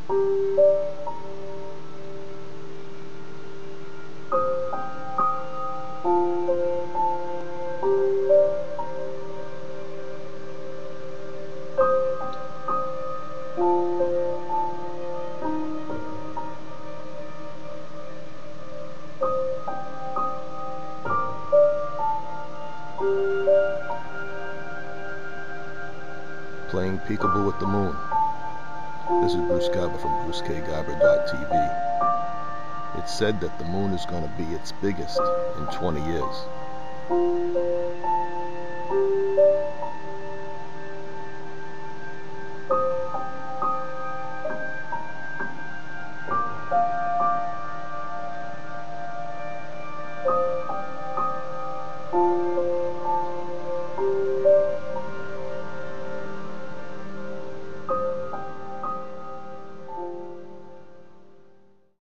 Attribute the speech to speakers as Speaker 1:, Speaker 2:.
Speaker 1: Playing peekaboo with the moon. This is Bruce Garber from BruceKGarber.tv. It's said that the moon is going to be its biggest in 20 years.